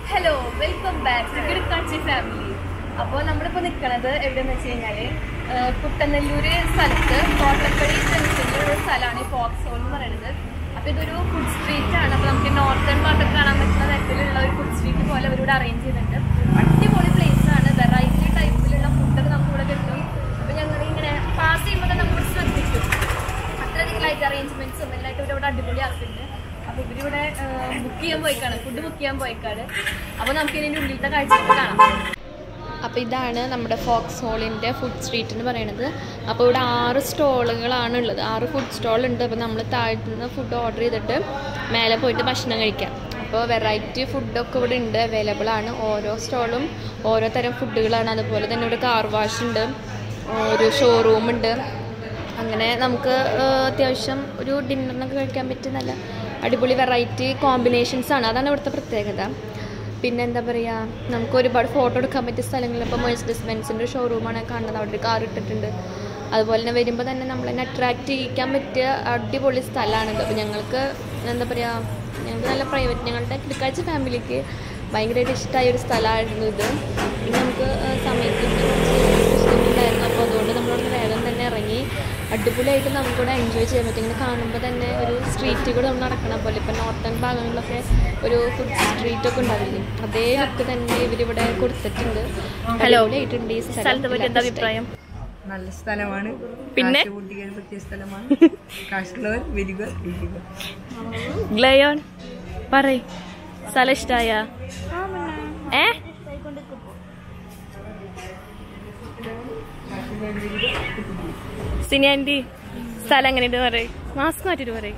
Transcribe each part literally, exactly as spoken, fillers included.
Hello, welcome back to Good Country Family. അപ്പോൾ നമ്മളിപ്പോൾ നിൽക്കുന്നത് എവിടെയെന്ന് വെച്ച് കഴിഞ്ഞാൽ കുട്ടനെല്ലൂർ സ്ഥലത്ത് കോട്ടക്കടി ജംഗ്ഷനിലുള്ള ഒരു സ്ഥലമാണ് ഈ ഫോക്സ് ഹോൾ എന്ന് പറയുന്നത്. അപ്പോൾ ഇതൊരു ഫുഡ് സ്ട്രീറ്റ് ആണ്. അപ്പോൾ നമുക്ക് നോർത്തേൺ ഭാഗത്തൊക്കെ കാണാൻ പറ്റുന്ന തരത്തിലുള്ള ഒരു ഫുഡ് സ്ട്രീറ്റ് പോലെ അവരിവിടെ അറേഞ്ച് ചെയ്തിട്ടുണ്ട്. അടിപൊളി പ്ലേസ് ആണ്. വെറൈറ്റി ടൈപ്പിലുള്ള ഫുഡൊക്കെ നമുക്കിവിടെ കിട്ടും. അപ്പോൾ ഞങ്ങൾ ഇങ്ങനെ പാസ് ചെയ്യുമ്പോൾ തന്നെ നമ്മൾ ശ്രദ്ധിക്കും അത്രയധികം ലൈറ്റ് അറേഞ്ച്മെന്റ്സും എല്ലായിട്ട് ഇവരവിടെ അടിപൊളി ആക്കുന്നുണ്ട്. അപ്പോൾ ഇവരിവിടെ ബുക്ക് ചെയ്യാൻ പോയിക്കാണ്, ഫുഡ് ബുക്ക് ചെയ്യാൻ പോയിക്കാണ്. അപ്പോൾ നമുക്ക് ഇതിൻ്റെ ഉള്ളിലത്തെ കാഴ്ചകൾ കാണാം. അപ്പോൾ ഇതാണ് നമ്മുടെ ഫോക്സ് ഹോളിൻ്റെ ഫുഡ് സ്ട്രീറ്റ് എന്ന് പറയുന്നത്. അപ്പോൾ ഇവിടെ ആറ് സ്റ്റോളുകളാണ് ഉള്ളത്, ആറ് ഫുഡ് സ്റ്റോളുണ്ട്. അപ്പോൾ നമ്മൾ താഴത്തു നിന്ന് ഫുഡ് ഓർഡർ ചെയ്തിട്ട് മേലെ പോയിട്ട് ഭക്ഷണം കഴിക്കാം. അപ്പോൾ വെറൈറ്റി ഫുഡൊക്കെ ഇവിടെ ഉണ്ട്, അവൈലബിൾ ആണ്. ഓരോ സ്റ്റോളും ഓരോ തരം ഫുഡുകളാണ്. അതുപോലെ തന്നെ ഇവിടെ കാർ വാഷ് ഉണ്ട്, ഒരു ഷോറൂം ഉണ്ട്. അങ്ങനെ നമുക്ക് അത്യാവശ്യം ഒരു ഡിന്നറിനൊക്കെ കഴിക്കാൻ പറ്റിയ നല്ല അടിപൊളി വെറൈറ്റി കോമ്പിനേഷൻസാണ്. അതാണ് ഇവിടുത്തെ പ്രത്യേകത. പിന്നെ എന്താ പറയുക, നമുക്ക് ഒരുപാട് ഫോട്ടോ എടുക്കാൻ പറ്റിയ സ്ഥലങ്ങളിൽ ഇപ്പോൾ മെഴ്സിഡീസ് ബെൻസിൻ്റെ ഷോറൂമാണ് കാണുന്നത്. അവിടെ ഒരു കാർ ഇട്ടിട്ടുണ്ട്. അതുപോലെ തന്നെ വരുമ്പോൾ തന്നെ നമ്മളെന്നെ അട്രാക്റ്റ് ചെയ്യിക്കാൻ പറ്റിയ അടിപൊളി സ്ഥലമാണിത്. അപ്പോൾ ഞങ്ങൾക്ക് എന്താ പറയുക, ഞങ്ങൾക്ക് നല്ല പ്രൈവറ്റ്, ഞങ്ങളുടെ കിടക്കാഴ്ച ഫാമിലിക്ക് ഭയങ്കരമായിട്ട് ഇഷ്ടമായ ഒരു സ്ഥലമായിരുന്നു ഇത്. പിന്നെ നമുക്ക് സമയത്ത് ഇഷ്ടമുണ്ടായിരുന്നു. അപ്പോൾ അതുകൊണ്ട് നമ്മളവിടെ വേഗം തന്നെ ഇറങ്ങി അടിപൊളിയായിട്ട് നമുക്കിവിടെ എൻജോയ് ചെയ്യാൻ പറ്റും. ഇങ്ങനെ കാണുമ്പോൾ തന്നെ ഒരു സ്ട്രീറ്റ് കൂടെ നമ്മൾ നടക്കണം പോലെ. ഇപ്പം നോർത്തേൺ ഭാഗങ്ങളിലൊക്കെ ഒരു ഫുഡ് സ്ട്രീറ്റൊക്കെ ഉണ്ടാവില്ലേ, അതേ ലുക്ക് തന്നെ ഇവരിവിടെ കൊടുത്തിട്ടുണ്ട്. അടിപൊളിയായിട്ടുണ്ട് ഈ സ്ഥലത്തെ പറ്റി എന്താ അഭിപ്രായം? നല്ല സ്ഥലമാണ്, പിന്നെ പറ്റിയ സ്ഥലമാണ്. കാശുള്ളവർ വരിക ഇരിക്കുക. ഗ്ലയോൺ പറയ്, സ്ഥലം ഇഷ്ടായ? ഏ സിനി ആൻറ്റി സ്ഥലം എങ്ങനെയുണ്ട് പറയും, മാസ്ക് മാറ്റിട്ട് പറയും.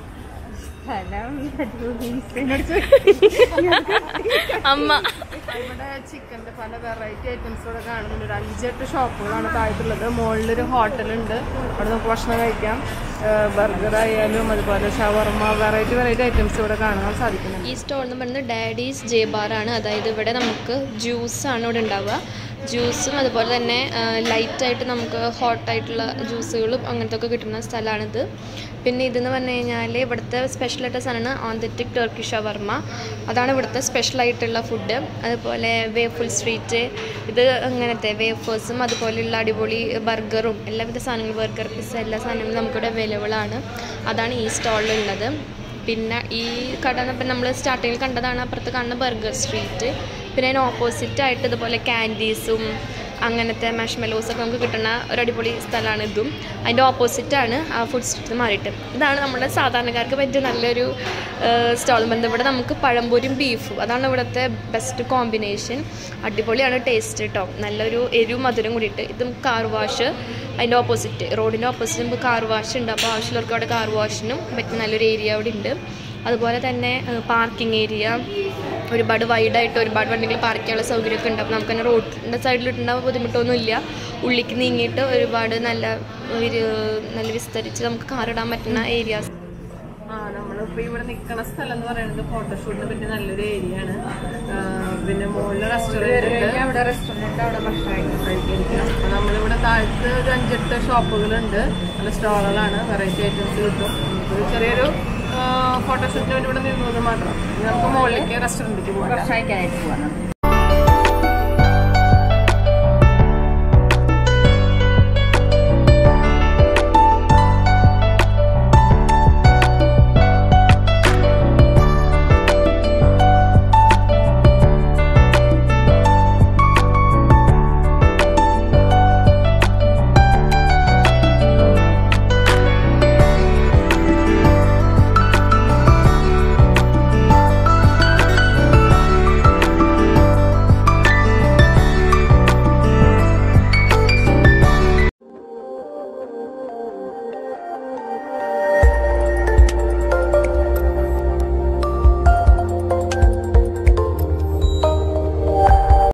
അമ്മ ഇവിടെ ചിക്കൻ്റെ പല വെറൈറ്റി ഐറ്റംസ് ഇവിടെ കാണുന്നുണ്ട്. ഒരു അഞ്ചെട്ട് ഷോപ്പുകളാണ് താഴത്തുള്ളത്. മുകളിലൊരു ഹോട്ടലുണ്ട്, അവിടെ നമുക്ക് ഭക്ഷണം കഴിക്കാം. ബർഗർ ആയാലും അതുപോലെ ഷവർമ, വെറൈറ്റി വെറൈറ്റി ഐറ്റംസ് ഇവിടെ കാണാൻ സാധിക്കുന്നുണ്ട്. ഈ സ്റ്റോൾ എന്ന് പറയുന്നത് ഡാഡീസ് ജെ ബാറാണ്. അതായത് ഇവിടെ നമുക്ക് ജ്യൂസാണ് ഇവിടെ ഉണ്ടാവുക. ജ്യൂസും അതുപോലെ തന്നെ ലൈറ്റായിട്ട് നമുക്ക് ഹോട്ടായിട്ടുള്ള ജ്യൂസുകളും അങ്ങനത്തെ ഒക്കെ കിട്ടുന്ന സ്ഥലമാണിത്. പിന്നെ ഇതെന്ന് പറഞ്ഞു കഴിഞ്ഞാൽ ഇവിടുത്തെ സ്പെഷ്യലായിട്ട് സാധനമാണ് ഓന്തറ്റിക് ടർക്കിഷ് ഷവർമ. അതാണ് ഇവിടുത്തെ സ്പെഷ്യലായിട്ടുള്ള ഫുഡ്. അതുപോലെ വേഫിൾ സ്ട്രീറ്റ്, ഇത് അങ്ങനത്തെ വേഫേഴ്സും അതുപോലെയുള്ള അടിപൊളി ബർഗറും എല്ലാവിധ സാധനങ്ങളും, ബർഗർ പിസ്സ എല്ലാ സാധനങ്ങളും നമുക്കിവിടെ അവൈലബിൾ ആണ്. അതാണ് ഈ സ്റ്റോളിലുള്ളത്. പിന്നെ ഈ കട ഇപ്പം നമ്മൾ സ്റ്റാർട്ടിങ്ങിൽ കണ്ടതാണ് അപ്പുറത്ത് കാണുന്ന ബർഗർ സ്ട്രീറ്റ്. പിന്നെ അതിന് ഓപ്പോസിറ്റായിട്ട് ഇതുപോലെ ക്യാൻഡീസും അങ്ങനത്തെ മാഷ്മെലോസൊക്കെ നമുക്ക് കിട്ടുന്ന ഒരു അടിപൊളി സ്ഥലമാണ് ഇതും. അതിൻ്റെ ഓപ്പോസിറ്റാണ് ആ ഫുഡ് സ്ട്രീറ്റ് മാറിയിട്ട്. ഇതാണ് നമ്മുടെ സാധാരണക്കാർക്ക് പറ്റിയ നല്ലൊരു സ്റ്റോൾ. ഇവിടെ നമുക്ക് പഴംപൊരിയും ബീഫും, അതാണ് ഇവിടുത്തെ ബെസ്റ്റ് കോമ്പിനേഷൻ. അടിപൊളിയാണ് ടേസ്റ്റ് കേട്ടോ, നല്ലൊരു എരിവും മധുരം കൂടിയിട്ട്. ഇതും കാർ വാഷ്, അതിൻ്റെ ഓപ്പോസിറ്റ് റോഡിൻ്റെ ഓപ്പോസിറ്റ് നമുക്ക് കാർ വാഷ് ഉണ്ട്. അപ്പോൾ ആവശ്യമുള്ളവർക്ക് അവിടെ കാർ വാഷിനും പറ്റിയ നല്ലൊരു ഏരിയ അവിടെ ഉണ്ട്. അതുപോലെ തന്നെ പാർക്കിംഗ് ഏരിയ ഒരുപാട് വൈഡായിട്ട് ഒരുപാട് വണ്ടികൾ പാർക്ക് ചെയ്യാനുള്ള സൗകര്യമൊക്കെ ഉണ്ട്. അപ്പോൾ നമുക്ക് തന്നെ റോഡിൻ്റെ സൈഡിലിട്ടുണ്ടാകുമ്പോൾ ബുദ്ധിമുട്ടൊന്നുമില്ല. ഉള്ളിലേക്ക് നീങ്ങിയിട്ട് ഒരുപാട് നല്ല ഒരു നല്ല വിസ്തരിച്ച് നമുക്ക് കാറിടാൻ പറ്റുന്ന ഏരിയാസ്. ആ നമ്മളിപ്പോൾ ഇവിടെ നിൽക്കുന്ന സ്ഥലം എന്ന് പറയുന്നത് ഫോട്ടോഷൂട്ടിന് പറ്റിയ നല്ലൊരു ഏരിയ ആണ്. പിന്നെ മുകളിൽ റെസ്റ്റോറൻറ്റ്, അവിടെ റെസ്റ്റോറൻറ്റ്, അവിടെ ഭക്ഷണം കഴിക്കാം. അപ്പോൾ നമ്മളിവിടെ താഴത്ത് ഒരു അഞ്ചെട്ട് ഷോപ്പുകളുണ്ട്, നല്ല സ്റ്റോളുകളാണ്, വെറൈറ്റി ഐറ്റംസ് കിട്ടും. ഒരു ചെറിയൊരു ഫോട്ടോഷൂട്ടിന് വേണ്ടി ഇവിടെ നിന്നത് മാത്രം. നമുക്ക് മുകളിലേക്ക് റെസ്റ്റോറൻറ്റിലേക്ക് പോകാം, ഭക്ഷണം കഴിക്കാനായിട്ട് പോകാം.